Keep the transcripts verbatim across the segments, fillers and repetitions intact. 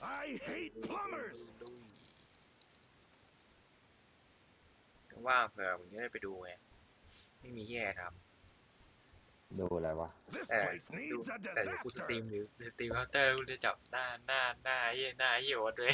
I hate plumbers ว่างเผื่อผมจะได้ไปดูไงไม่มีแย่ทำดูอะไรวะแต่ดูแต่เดี๋ยวกูสตรีมหรือสตรีมเคาน์เตอร์กูจะจับหน้าหน้าหน้าเหี้ยหน้าเหี้ยโอ๊ตด้วย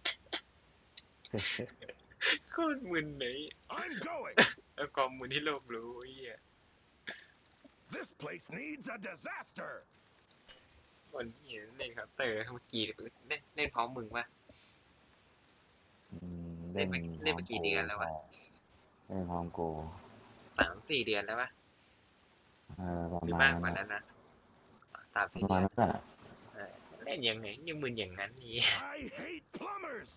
โคตรมึนเลย I'm going แล้วความมึนที่โลกรู้ไอ้เหี้ย This place needs a disaster คนที่เล่นเคาน์เตอร์เมื่อกี้เล่นเล่นพร้อมมึงปะเล่นเล่นมากี่เดือนแล้ววะเล่นพร้อมกูสามสี่เดือนแล้วปะเออประหรือมาณมากกว่านั้นนะสามสี่ประมาณเดือนนั้นแหละเล่นยังไงยังมึนอย่างนั้นนี่ I hate plumbers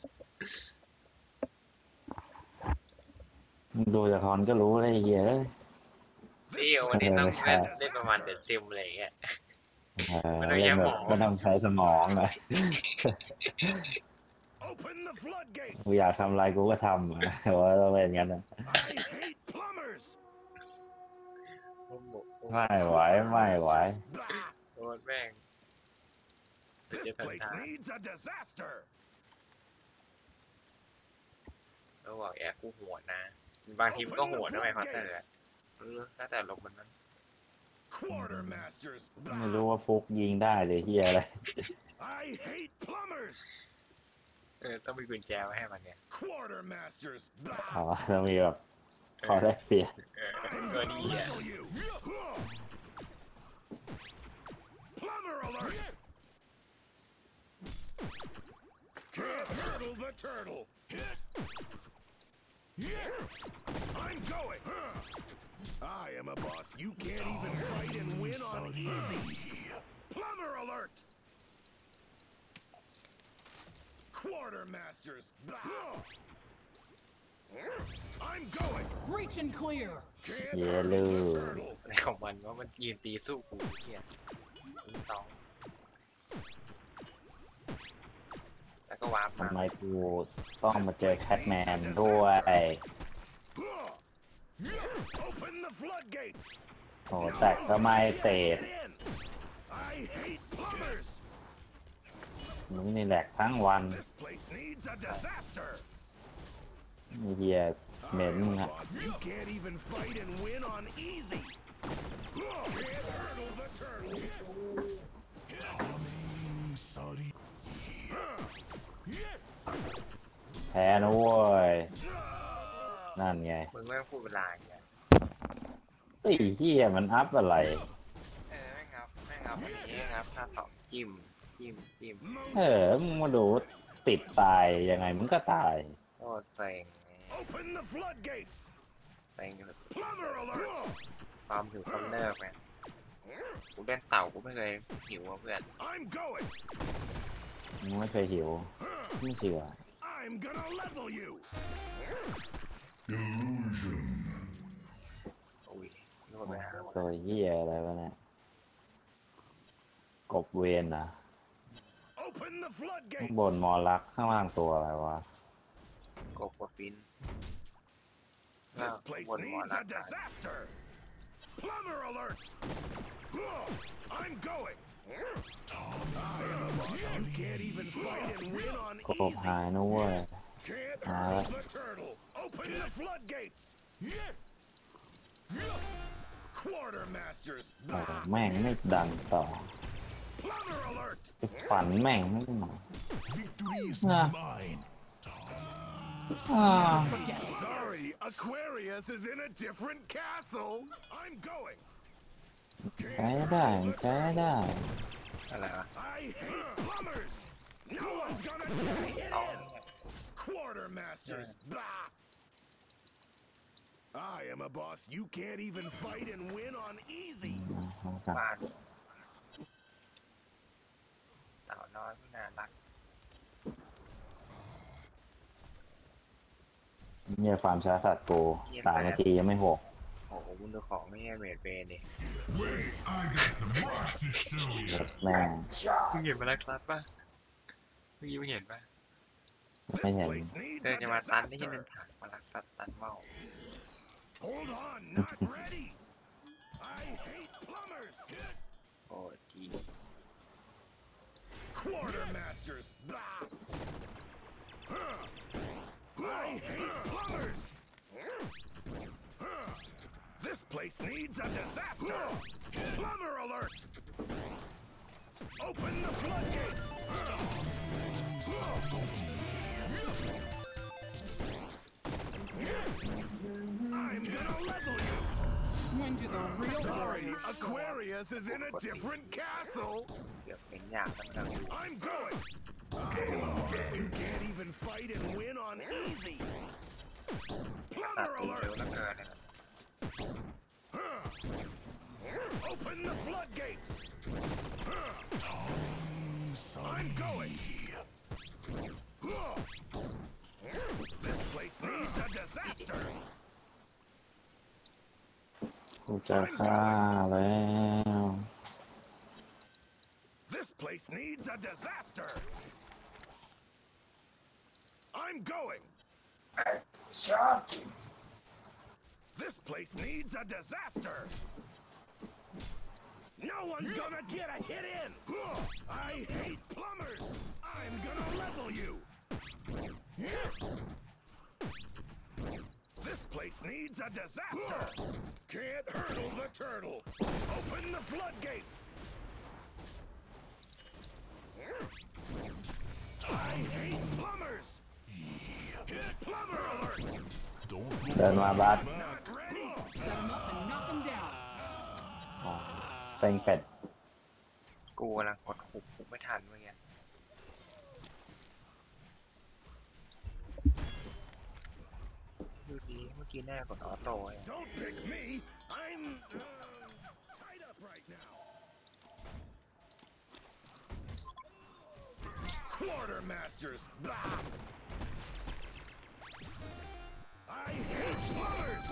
ดูจากคอนก็รู้เลยเยอะนี่วันนี้ต้องเล่นเล่นประมาณเดือนซิมอะไรอย่างเงี้ยเออเล่นแบบก็ต้องใช้สมองหน่อย Open the floodgates กูอยากทำอะไรกูก็ทำอะแต่ว่าต้องเป็นงั้นนะ I hate plumbers ไม่ไหวไม่ไหว Blah. โดนแม่ง This place needs a disaster ก็บอกแอบกูโหดนะบางทีมันก็โหดด้วยเคาน์เตอร์อะเออแล้วแต่ลมมันนั้น Quartermasters ไม่ Blah. รู้ว่าฟุกยิงได้เลยเฮียอะไร I hate plumbers เออต้องมีกุญแจไว้ให้มันเนี่ย Quartermasters อ๋อ Blah. ต้องมีแบบขอได้เปลี่ยนเออ I'm ก็ gonna ดีอ่ะ level you Plumber alert Can't hurdle the turtle I'm going I am a boss you can't even fight and win on easy Plumber alert Quartermasters Blah. I'm going Reach and clear. Can't Yeah, hurdle the Lou. turtle ในของมันว่ามันยืนตีสู้กูเนี่ยต้องแล้วก็วาร์ปมาทำไมกูต้องมาเจอแคทแมนด้วย Open the floodgates โหแต่ก็ไม่เตะ I hate plumbers มึงนี่แหลกทั้งวัน This place needs a disaster มีเฮียเหม็นมึงอะ Boss, you can't even fight and win on easy Can't hurdle the turtle Sorry แพ้นะเว้ยนั่นไงมึงไม่ต้องพูดเวลาเนี่ยไอ้เฮียมันอัพอะไรเออแม่งครับแม่งครับอย่างนี้ครับถ้าตอบจิ้มจิ้มจิ้มเออมึงมาดูติดตายยังไงมึงก็ตายโคตรเซ็ง Open the floodgates เซ็งแบบ Plumber alert ความหิวกำเนิดไงกูเล่นเต่ากูไม่เคยหิวอ่ะเพื่อน I'm going มึงไม่เคยหิวไม่เชื่อ I'm gonna level you อุ้ยโดนไปหาตัวเฮียอะไรวะเนี่ยกบเวนนะ Open the ข้าง floodgates บนมอลักข้างล่างตัวอะไรวะกบกว่าฟิน This place needs a disaster Plumber alert I'm going I am a boss you can't even fight and win on กบ easy หายนะเว้ย Can't Ah. hurdle the turtle Open the floodgates Quartermasters โอ้ Blah. แม่งไม่ดังต่อ Plumber alert ฝันแม่งไม่มา Victory is Ah. mine อ่า Sorry, Aquarius is in a different castle. I'm going. ใช้ได้ใช้ได้อะไรวะ I hate plumbers. No one's gonna get in. Quartermasters. Blah. I am a boss you can't even fight and win on easy. บ้านเต่าน้อยไม่น่ารักเนี่ยฟาร์มช้าสัตว์กูสามนาทียังไม่หกโอ้โหมึงดูของไม่ใช่เมดเบนดิแม่งมึงเห็นมาแล้วครับป่ะเมื่อกี้มึงเห็นป่ะไม่ This เห็น place needs เธอ a จะมาตันที่เป็น disaster. ถังมาลักตันตันเมา Hold on, not ready. I hate plumbers. โอ้จี Quartermasters. Blah. Huh. I hate plumbers. Huh. This place needs a disaster. Plumber alert. Open the floodgates. I'm gonna level you. When do the real Sorry, warriors show up? Aquarius is in a different castle. เดี๋ยวเป็นยากนะครับ I'm going. You can't even fight and win on easy. ตัด Plumber เร็ว alert. เหลือเกินนะครับ Huh. Open the floodgates. Huh. I'm going. Huh. This place needs a disaster. กูจะฆ่าแล้ว This place needs a disaster. I'm going. This place needs a disaster. No one's gonna get a hit in. I hate plumbers. I'm gonna level you. This place needs a disaster. Can't hurdle the turtle. Open the floodgates. I hate plumbers. Plumber alert. เดินมาบัส Not ready. Set them up and knock them down. เซ็งเป็ดกูกำลังกดหุบหุบไม่ทันเมื่อกี้ดูดีเมื่อกี้แน่กดออโต้ไง Don't pick me. I'm uh, tied up right now. Quartermasters. Blah. I hate plumbers.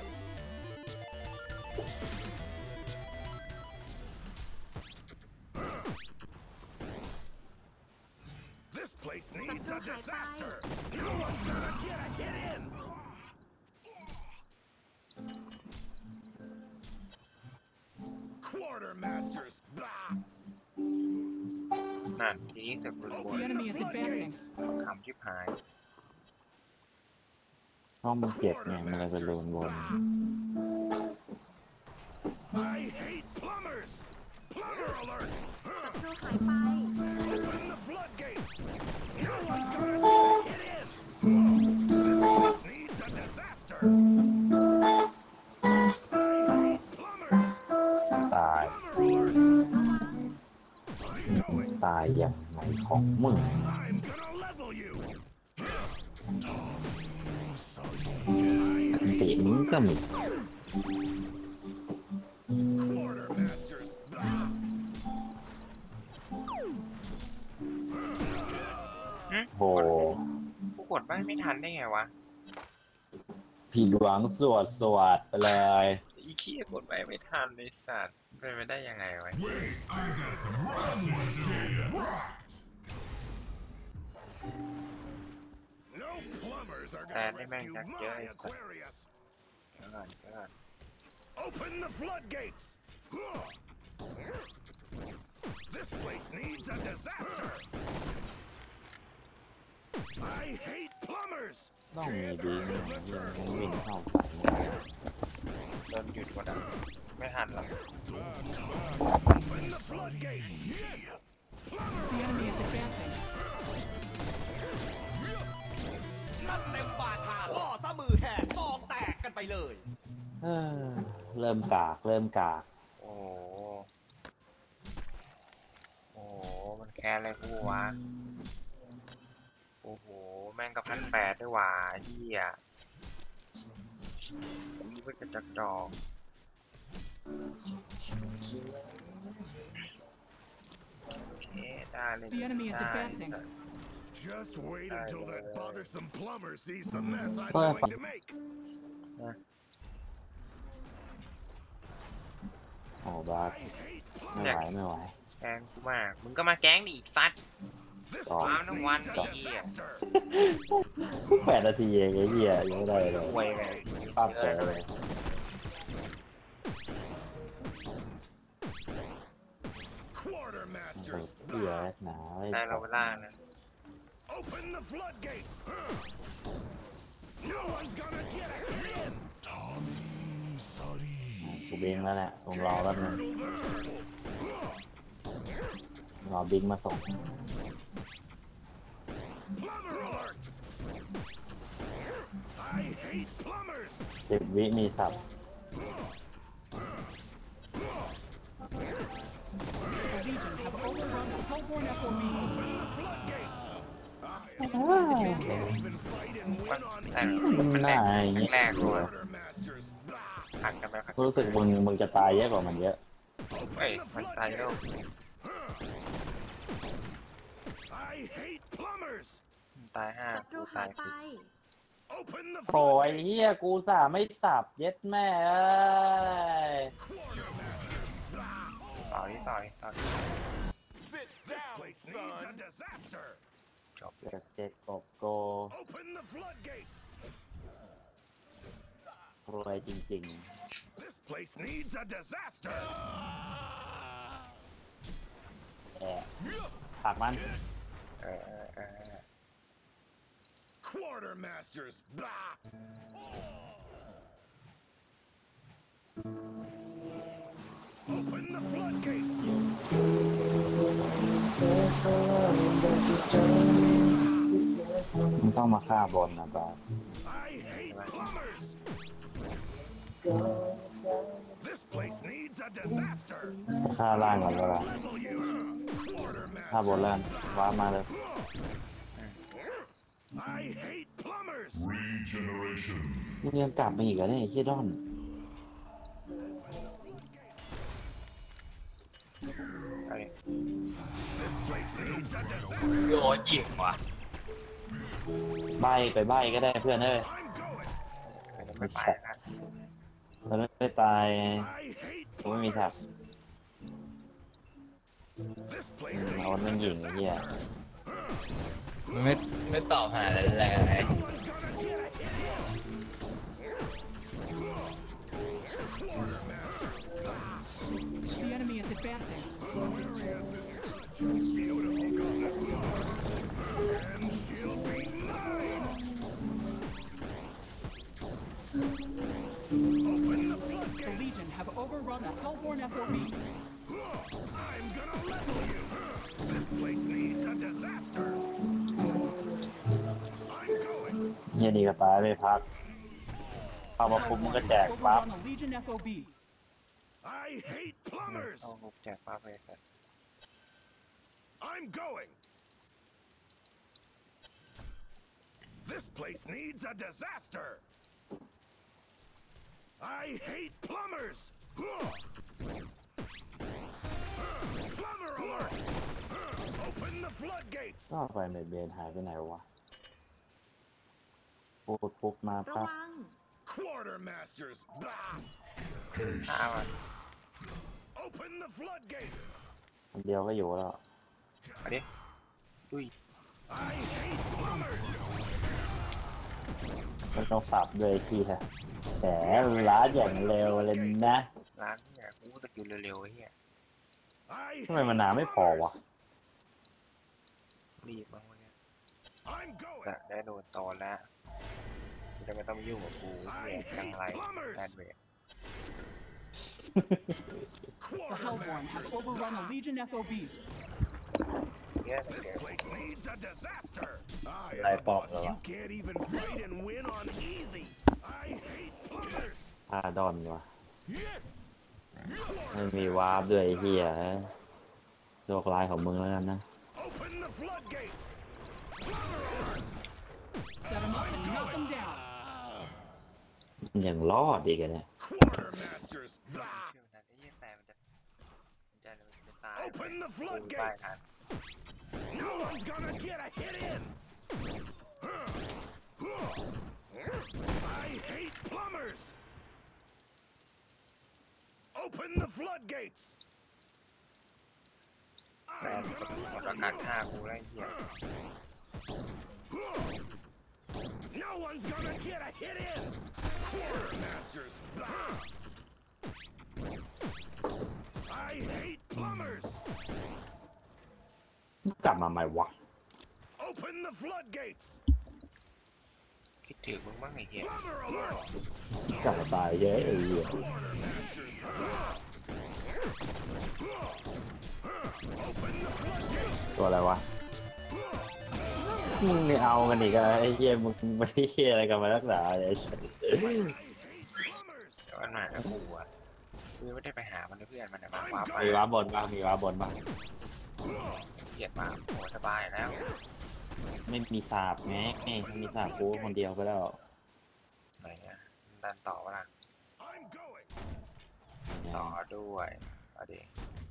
This place needs a disaster. No one's gonna get a hit in. Quartermasters. Blah. นั่นทีนี้เสือกรุนบ The น enemy is advancing. คำชิบหายห้องมันเจ็บไงมันเลยไปโดนบน I hate plumbers. Plumber alert. ศัตรูหายไป Open the floodgates. No one's gonna get in. This place needs a disaster. I hate plumbers. ตาย Plumber alert. I'm going. ตายอย่างไรของมึง I'm gonna level you. อันติมึงก็มี Quartermasters. Blah. โหกูกดไม่ไม่ทันได้ไงวะผิดหวังสวดสวดไปเลยอีขี้ยกดไปไม่ทันเลยสัตว์เป็นไปได้ยังไงวะ No plumbers are Uh, gonna they may rescue not my get it. Aquarius. เดี๋ยวก่อนเดี๋ยวก่อน Open the floodgates. This place needs a disaster. I hate plumbers. ต้องมีดีนะยังไม่วิ่งเข้าฝันเริ่มหยุดก่อนนะไม่ทันหรอก Open the floodgates. The enemy is advancing. ตั้งเต็มบาทาล่อซะมือแหกซองแตกกันไปเลยเออเริ่มกากเริ่มกากโอ้โหโอ้โหมันแค่อะไรกูวะโอ้โหแม่งกับพันแปดด้วยว่ะเฮียนี่เป็นกระจักจอกโอเคได้เลย The enemy is ได้ advancing. Just wait until that bothersome plumber sees the mess I'm Well, going to make. โอ้บาส I hate ไม่ plumbers. ไหวไม่ไหวแกงกูมาก มึงก็มาแก๊งดิอีกสัตว์ This Oh. place Wow, no needs one a here. disaster. เพิ่งแปดนาทีเองไอ้เหี้ยยังไม่ได้เลยเว้ยเลยภาพแก่เลย Quartermasters. Quartermasters. เหี้ยหนาไอ้ได้เราไปล่างนะ Open the floodgates. No one's gonna get a hit in. Tommy, sorry. กูบิงแล้วแหละผมรอแป๊บนึง Turtle the turtle. รอบิงมาส่ง Plumber alert. I hate plumbers. สิบวิมีสับ The Legion have overrun the Hellborn F O B. Open the floodgates. I can't even fight and win on แต่ easy. มันหแรน้าก ไอ้เงี้ยแรกด้วย Quartermasters. Blah. หันกันไปหันกูรู้สึกมึงมึงจะตายเยอะกว่ามันเยอะเฮ้ยมันตายแล้ว I hate plumbers. ตายห้าศัตกูรูตาหาย ยไปสิบ Open the โอ้ย floodgates. เฮียกูสาไม่สับเย็ดแม่เอ้ยต่อที่ต่อที่ต่อที่ Sit this place needs a disaster. จบเจ็ดเจ็ดกบโก Open the floodgates. รวยจริง This place needs a disaster. ๆแอบผักมันเออเออเออ Quartermasters. Blah. Open the floodgates. มึงต้องมาฆ่าบอลนะจ๊ะ I hate plumbers. This place needs a disaster. จะฆ่าล่างก่อนก็ได้ Level you. ฆ่าบอล Quartermasters. ล่างว้าร์ปมาเลย I hate plumbers. Regeneration. มึงยังกลับมาอีกเหรอเนี่ยไอ้เชี่ยดอนไอ้ This place needs a disaster. โยนยิงว่ะใบไปใบก็ได้เพื่อนเอ้ย I'm going. ไม่ไปนะเราไม่ตาย I hate กูไม่มีถัก plumbers. This place เอา needs มัน a ยิงไอ้เหี้ยไม่ไม่ตอบหาอะไรเลย No one's gonna get a hit in. Quartermasters. The enemy is advancing. Beautiful goddess. And she'll be mine. Open the The floodgates. Legion have overrun the Hellborn F O B. I'm gonna level you. This place needs a disaster. I'm going. เฮียดีก็ตายไม่พักเข้ามาปุ๊บมึงก็แจกปั๊บ Overrun the Legion F O B. I hate plumbers. ต้องลุกแจกป้าไปแต่ I'm going. This place needs a disaster. I hate plumbers. Plumber alert. Open the floodgates. ก็ไฟเมดเบนหายไปไหนวะพูดปุ๊บมาระปั๊บวัง Quartermasters. Bah. ห้าวัน Open the floodgates. คนเดียวก็อยู่แล้วมาดิดุย I hate plumbers. ไม่ต้องสับเลยทีละแต่ล้าอย่างเร็วเลยนะร้านเนี่ยกูสกิลเร็วๆไอ้เหี้ย I ทำไม hate มันหนาไม่พอวะรีบบ้างวะเนี่ย I'm going. แต่ได้โดนตอนแล้วจะไม่ต้องยุ่งกับกูเหี้ยจังไรแอดเวท The Hellborn have overrun the Legion F O B. เนี่ย This เดี๋ยว place needs a disaster. I am ได้ the ปอก boss. แล้ว You วะ can't even fight and win on easy. I hate plumbers. พาดอนวะไม่มีวาร์ปด้วยไอ้เฮียโชคร้ายของมึงแล้วกันนะ Open the floodgates. Plumber alert. Set them up and knock them down. มันยังรอดอีกอะเนี่ย Quartermasters. Blah. ชื่อมันไอ้เหี้ยแต่มันจะมันจะมันจะตาย Open the กูได้ floodgates. ทัน No one's gonna get a hit in. I hate plumbers. Open the floodgates. แต่ I'm หมด gonna อา level กาศ you. ฆ่ากูได้เหี้ย No one's gonna get a hit in. Quartermasters. Blah. I hate plumbers. กลับมาใหม่วะ Open the floodgates. คิดถึงมึงบ้างไอ้เหี้ย Plumber alert. กลับมาตายเยอะไอ้เหี้ย Open the floodgates. ตัวอะไรวะมึงไม่เอากันอีกอะไอ้เหี้ยมึงไม่ได้เหี้ยอะไรกันมารักษาไอ้สัส I hate plumbers. เดี๋ยวอันไหนนะกูอ่ะกูไม่ได้ไปหามันเลยเพื่อนมันนะมาว้าไปมีว้าบนบ้างมีว้าบนบ้างเกลียดมาโอ้สบายแล้วไม่มีสาบไงไม่มีสาบกูคนเดียวก็แล้วไหนอ่ะดันต่อวะล่ะ I'm going. ต่อด้วยเอาดิ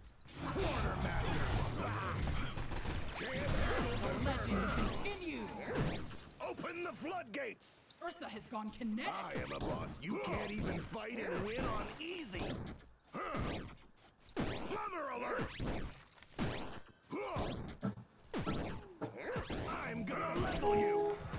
Legend continues. Open the floodgates. Ursa has gone kinetic. I am a boss. You can't even fight and win on easy. Huh. Plumber alert. Huh. I'm gonna level you.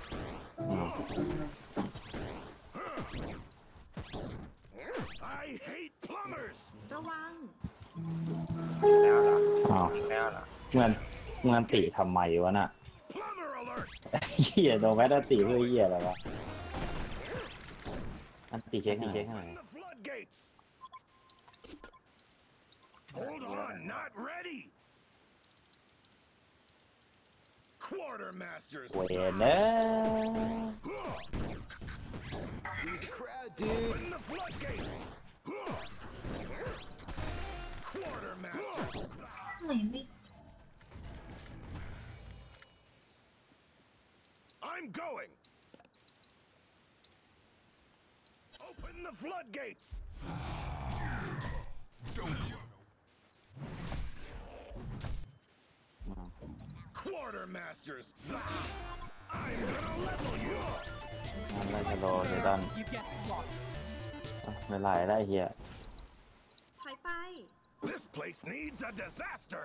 Huh. I hate plumbers. ระวังแล้วเหรออ้าวแล้วเหรอเงินเงินติทำไมวะน่ะ Plumber alert. เหี้ยโดนแมตติเพื่อเหี้ยอะไรวะอันติเช็คอันติเช็คให้หน่อย Open the floodgates. Hold on, not ready. Quartermasters. เวนเนอ He's a crowd, dude. Open the floodgates. Quartermasters. ไหนไม่ I'm going. Open the floodgates. Quartermasters. I'm gonna level you. มันไล่จะโลเดดอน You get slaughtered. ไม่ไล่ได้เหี้ยถอยไป This place needs a disaster.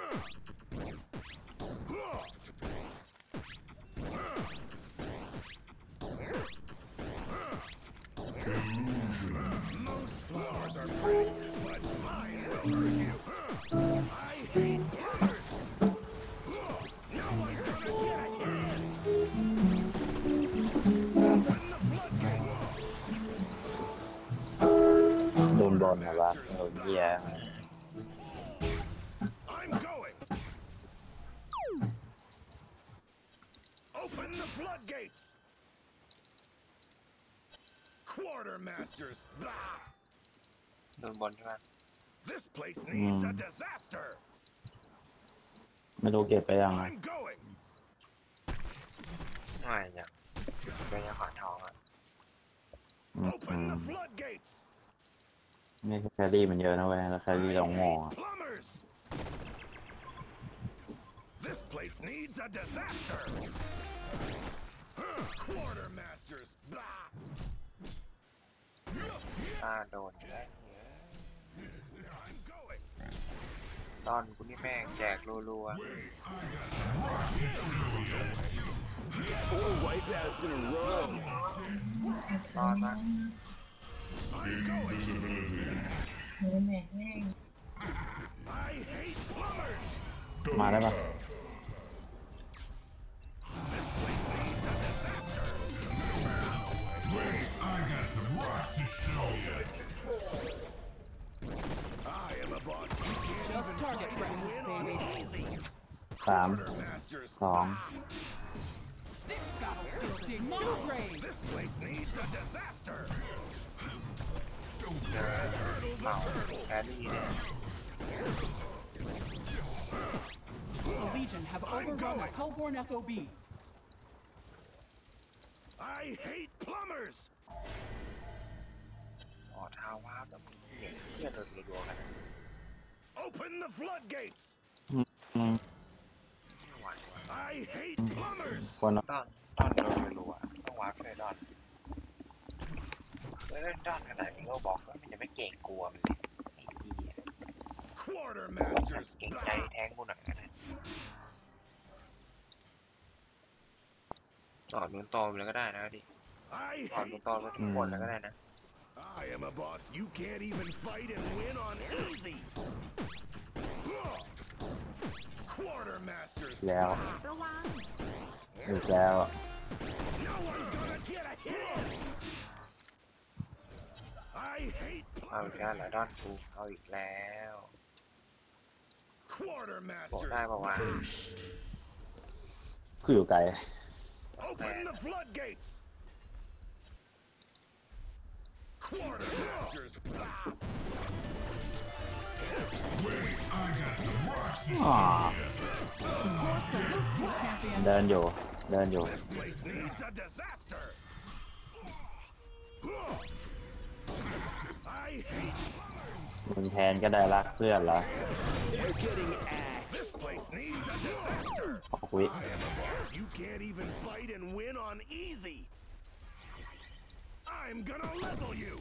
Most flowers are pretty, but mine will hurt you. I hate plumbers. No one's gonna get ahead. Open the floodgates. โดนบอลนะวะโดนเหี้ย I'm going. Open the floodgates. Quartermasters. Blah. โดนบนใช่ไหม This place needs a disaster. ไม่รู้เก็บไปยังไง I'm going. ไม่ยังก็ยังขอทองอ่ะอืม Open the floodgates. นี่แครี่มันเยอะนะเว้ยแล้วแค I รี่เรางอ hate plumbers. This place needs a disaster. Huh. Quartermasters. Blah. ถ้าโดนแล้ว I'm going. ตอนกูนี่แม่งแจกรัว Four wipeouts in a row. ๆตอนมา I'm going. I hate plumbers. มาได้ปะ This place needs a disaster. I am a boss. You can't Just even target fight and practice, win on baby. easy. สาม Quartermasters. สอง This battlefield digs your grave. This place needs a disaster. เจอเมาแครี่เนี่ย The Legion have overrun a Hellborn เอฟ โอ บี. I hate plumbers. อ๋อท้าว่าบแบบเห็นเพื่อนโดนรัวๆกันนะ Open the floodgates. อืมไม่ไหวว่ะ I hate plumbers. คนตอนตอนโดนรัวๆต้องวาร์ปเลยดอนเล่นดอนขนาดนี้ก็บอกว่ามันจะไม่เก่งกลัวมันเลยไอ้เหี้ย Quartermasters. เก่งใจแทงกูหน่อยก็ได้ต่อนูนโตไปเลยก็ได้นะดิ I ต่อนูน hate โตไปทุกคนแล้วก็ได้นะ I am a boss. You can't even fight and win on easy. Quarter Quartermasters. แล้วระวังอีกแล้ว No one's gonna get a hit. I hate เอาอีกแล้วเหรอดอนกูเอาอีกแล้ว บอกได้ quartermasters. ปะวะคืออยู่ไกล Open the floodgates. Quartermasters. อ่า Salutes you, champion. เดินอยู่ เดินอยู่ This place needs a disaster. I hate. มึงแทนก็ได้รักเพื่อนละ This place needs a disaster. ออกวิ I am a boss. You can't even fight and win on easy. I'm gonna level you.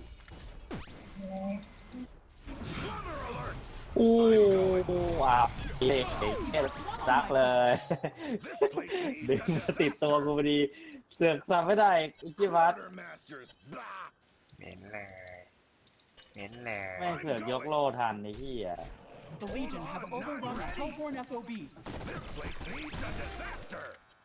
Plumber alert. อู้ว้าวเล็กเอ็รักเลย This place ดึง needs มา a ติดตัว disaster. กูพอดี เสือกสับไม่ได้อีกกี่วัด Quartermasters. Blah. เหม็นเลยเหม็นเลยแม่งเสือกยกโล่ทันไอ้ที่อ่ะ The Legion have overrun the Hellborn เอฟ โอ บี. This place needs a disaster.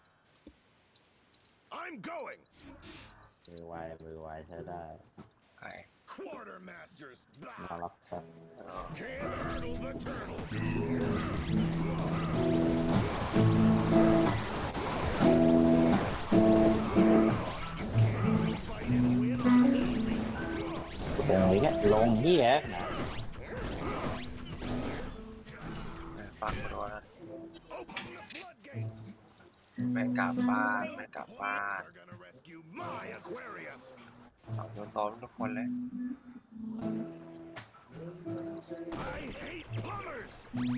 I'm going. มือไวมือไวใช้ได้ไอ้ Quartermasters. มา Blah. รับสัน Can't hurdle the turtle. Fight and win on easy. ตรงนี้แค่ลงที่แอ๊กนะฟังกูโดนแล้ว Open the floodgates. ไม่กลับบ้านไม่กลับบ้าน Are gonna rescue my Aquarius. เอาโดนตอมทุกคนเลย I hate plumbers.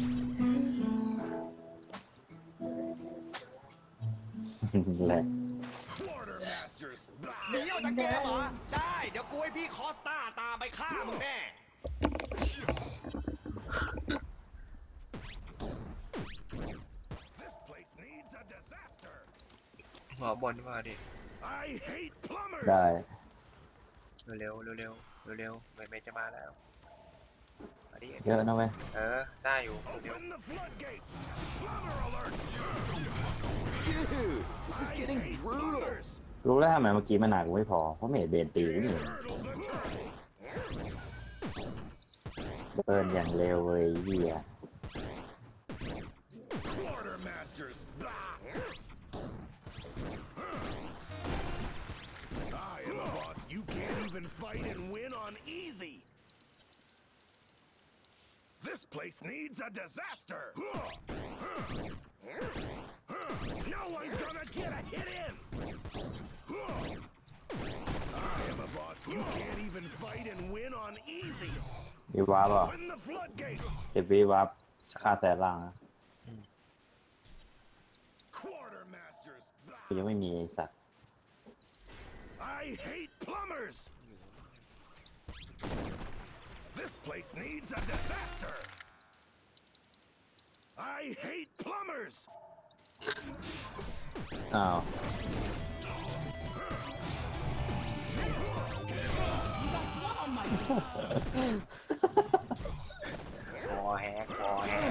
แหละ Quartermasters. หนีออกจากเกมเหรอ ได้ เดี๋ยวกูให้พี่คอสตาตามไปฆ่ามึงแน่ This place needs a disaster. หัวบนมาดิ I hate plumbers. ได้เร็วเร็วเร็วเร็วเร็วเมย์เมย์จะมาแล้วมาดิเยอะนะเว้ยเออได้อยู่เร็ว Open the floodgates. Plumber alert. Dude, this is I getting hate brutal. plumbers. รู้แล้วทำไมเมื่อกี้มันหนักกูไม่พอ เพราะเมดเบนตีกูนี่ Hurdle the turtle. เดินอย่างเร็วเลยเหี้ย Quartermasters. Blah. I am a boss. You can't even fight and win on easy. This place needs a disaster. No one's gonna get a hit in. I am a boss. You can't even fight and win on easy. มีวาร์ปอ่ะ Open the floodgates. สิบวิวาร์ปค่าแสนล่างนะ Quartermasters. กูยังไม่มีไอ้สัตว์ I hate plumbers. This place needs a disaster. I hate plumbers. อ้าว On my คอแฮกคอแฮก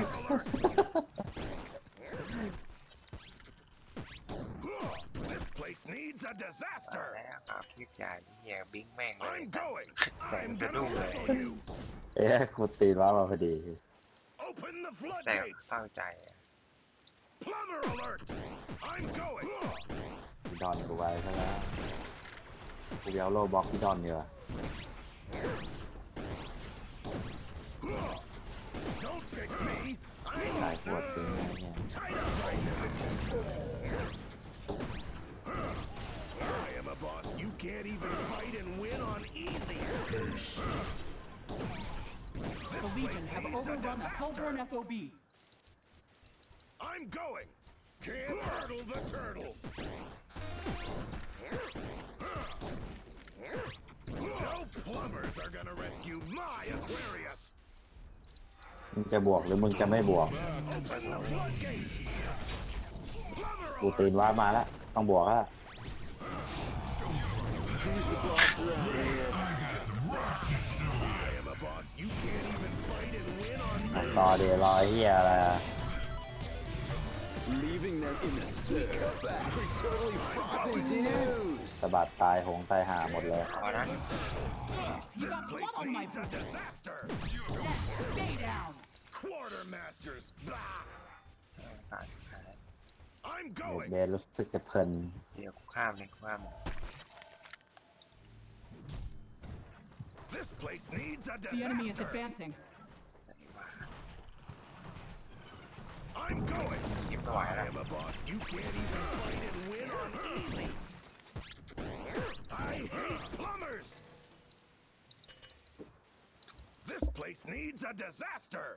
This place needs a มา disaster. แล้วครับคลิปใหญ่เหี้ยบิงแม่งเลย I'm going. แสง I'm จะ gonna ดุ้งเลย level you. เอ๊ะกูตีวาร์ปมาพอดี Open the แต่ floodgates. เข้าใจอะ Plumber alert. I'm going. พี่ดอนกูไว้ซะแล้วกูไปเอาโลบ็อกพี่ดอนเนีกว่ย Don't pick me. ตาย I'm ปวดจริงนะเนี่ย tied up right now. I am a boss. You can't even fight and win on easy. The Legion have overrun the Hellborn เอฟ โอ บี. I'm going. Can't hurdle the turtle. No plumbers are gonna rescue my Aquarius. มึงจะบวกหรือมึงจะไม่บวก Open the floodgates. Plumber กู alert. ตีนวาร์ปมาแล้ว ต้องบวกแล้ว I am a boss. You can't even fight and win on ต่อเดี๋ยวรอไอ้เฮียอะไรอะ leaving them in the surf. We're totally frothing dudes. สะบัดตายโหงตายหาหมดเลยพอนะ You got blood on my It's a boots. disaster. Stay down. Quartermasters. Blah. ขาดขาด I'm เบ going. สรู้สึกจะเพลินเดี๋ยวกูข้ามเลยกูข้าม This place needs a The enemy is disaster. advancing. ไหนวะ I'm going. ยิบไม่ไหว I แล้ว am a boss. You can't even fight and win on easy. I hate plumbers. This place needs a disaster.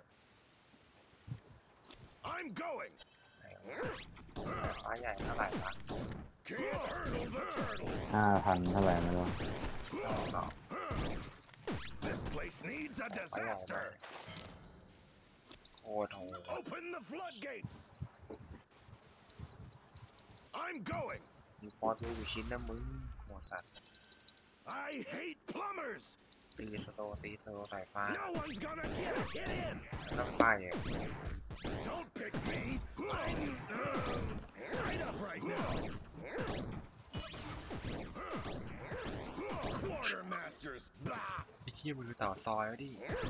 I'm going. ฟ้าใหญ่เท่าไหร่วะ Can't hurdle the turtle. ห้าพันเท่าไหร่ไม่รู้ต่อ This place needs a ฟ้าใหญ่มาก disaster. โคตรโหด Open the floodgates. I'm going. มีพอตัวอยู่ชิ้นนะมึงโหดสัตว์ I hate plumbers. ตีสโตตีสโตสายฟ้า No one's gonna get get in. ต้องป้ายเลย Don't pick me. I'm uh, tied up right now. Quartermasters. Blah. ไอ้ที่มือต่อซอยไว้ดิ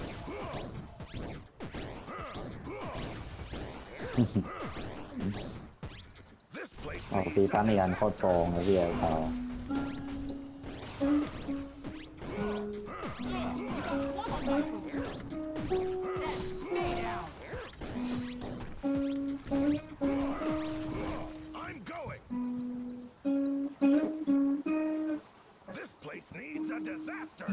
This place ออก needs ตี a ปั้นในยันโคตรโกงเลยพี่เอา Stay down. I'm going. This place needs a disaster.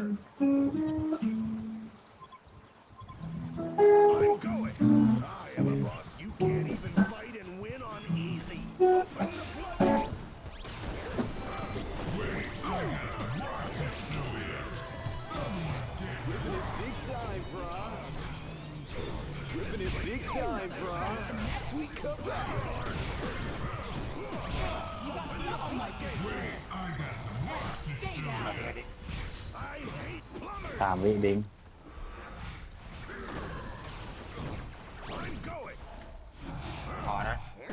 I'm going. I am a boss. You can't even fight and win on easy. Open the floodgates. Ripping it big time, brah. Ripping it big time, brah. Sweet comeback. You got blood on my boots. Stay down. เดี๋ยวดิ I hate plumbers. สามวิดิง I'm going. พอนะ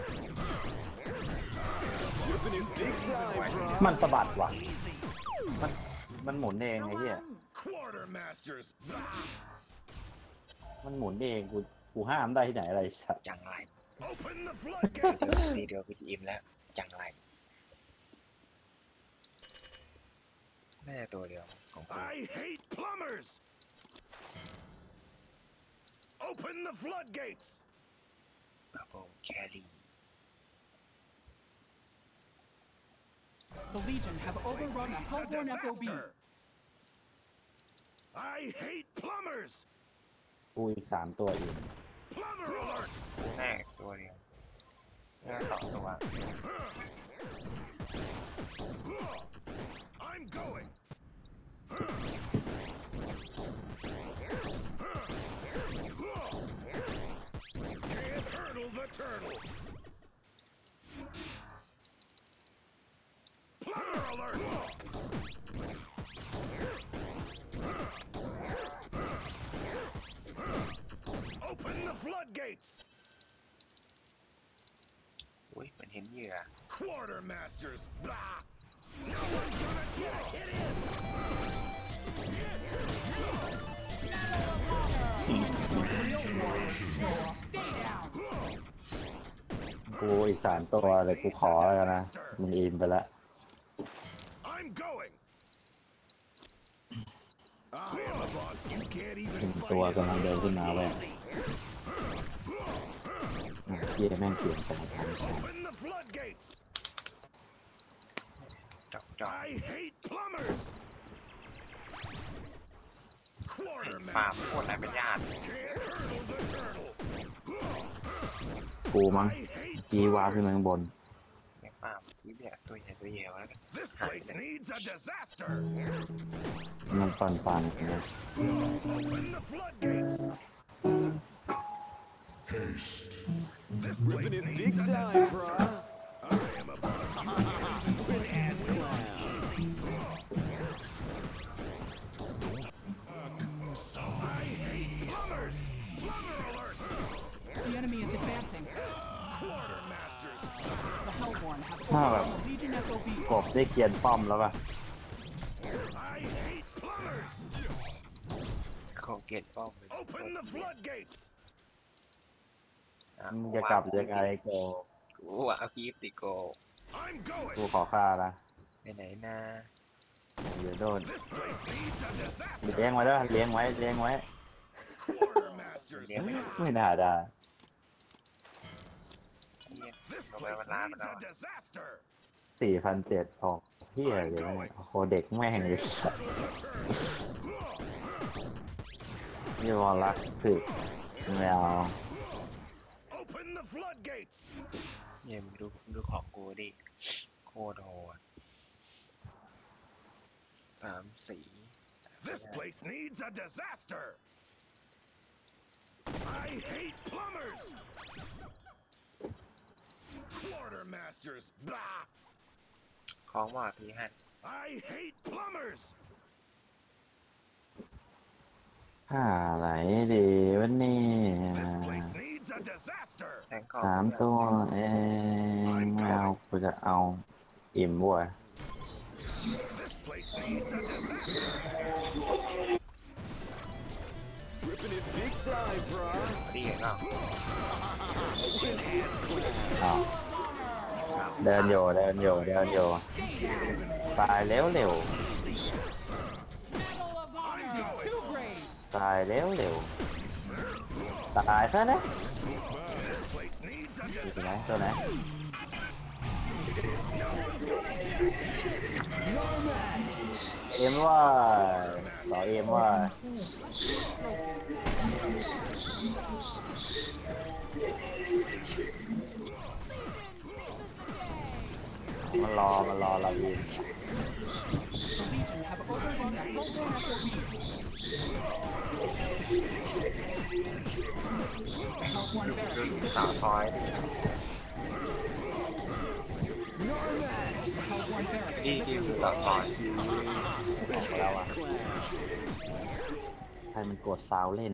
Ripping it big time, brah. มันสะบัดว่ะ มันมันหมุนเองไอ้เหี้ย Quartermasters. Blah. มันหมุนเองกูกูห้ามได้ที่ไหนอะไรสัตว์อย่างไร Open the เดี๋ยว floodgates. ทีเดียวพีทีอิมแล้วอย่างไรน่าจะตัวเดียวของกู I hate plumbers. Open the floodgates. บับเบิ้ลแครี่ The Legion have overrun a It's a Hellborn F O B. disaster. I hate plumbers. กูอีกสามตัวอีก Plumber alert. แน่ตัวเดียวแน่สองตัว I'm going. Can't hurdle the turtle. Plumber alert. Open the floodgates. อุ้ยมันเห็นเหยื่อ Quartermasters. Blah. No one's gonna get a hit in. Stay down. กูอีกสามตัวเลยกูขอแล้วกันนะมึงอินไปละ I'm going. I am a boss. You can't even หนึ่ง fight ตัว it กำลังเดินขึ้นมาเว้ย easy. อ่ะเหี้ยแม่งเปลี่ยนสายพันธุ์ Open the floodgates. จอกจอก I hate plumbers. ฟาร์มโค Quartermaster. ตรนายเป็นญาติ Can't hurdle the turtle. กูมั้ง I hate กีวาขึ้นมาข้างบนเนี่ยฟาร์มที่เนี่ยตัวใหญ่ตัวเหี่ยวแล้วกัน This หาย place ไปเลย needs a disaster. มันฟันฟันๆนะ Open the floodgates. This place Ripping it big needs a time, disaster. brah. I am a boss. An ass clown. I hate plumbers. Plumber alert. The enemy is advancing. Quartermasters. ถ้าแบบกบได้เกียนป้อมแล้วป่ะ I hate plumbers. ของเกตป้อมเลย Open the floodgates. อ่ะมึงจะกลับยังไงโกกูว่าเอาคีฟติโก I'm going. กูขอฆ่านะไปไหนนะเดี๋ยวโดน This place needs a disaster. เลี้ยงไว้ด้วยเลี้ยงไว้เลี้ยงไว้ Quartermasters. ไม่น่าได้ This เอาไป place มันล้านมัน needs แล้ว a disaster. สี่พันเจ็ดออกเฮียเลยนะโคเด็กแม่งเลยสัสยี่วอลลักถึกไม่เอา Open the floodgates. เนี่ยมึงดูดูของกูดิโคตรโหดสามสี This place needs a disaster. I hate plumbers. Quartermasters. Bah. ของว่าพี่ให้ I hate plumbers. หาอะไรดีวันนี้ This place needs a disaster. แทงของสามตัวเองไม่เอากูจะเอาอิ่มบัว This place needs a disaster. Ripping it big time, bruh. ดีเห็นเปล่า An ass clap. เอาเดินโยเดินโยเดินโยตายเร็วเร็ว Medal of Honor to Brave. ตายเร็วเร็วตายซะนะ This place needs a อยู่ disaster. ตัวไหนตัวไหนเอ็มว่าสอเอ็มว่ามันรอมันรอเรายิง Legion have overrun a local after week. Help one ดู barracks. สาวซอย Narmax. Help one barracks. ดีดีคือสาวซอยของเรา Ass อะ clap. ให้มันกดซาวเล่น